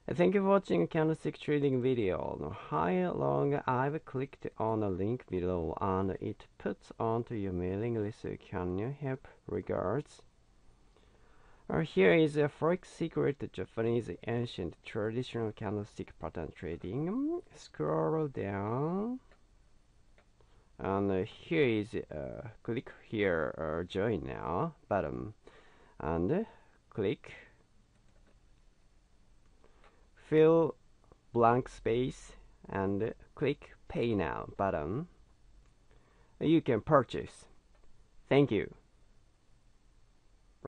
Thank you for watching a candlestick trading video. How long I've clicked on the link below and it puts onto your mailing list. Can you help? Regards. Here is a forex secret Japanese ancient traditional candlestick pattern trading. Scroll down. And here is click here join now button and click fill blank space and click pay now button. You can purchase. Thank you.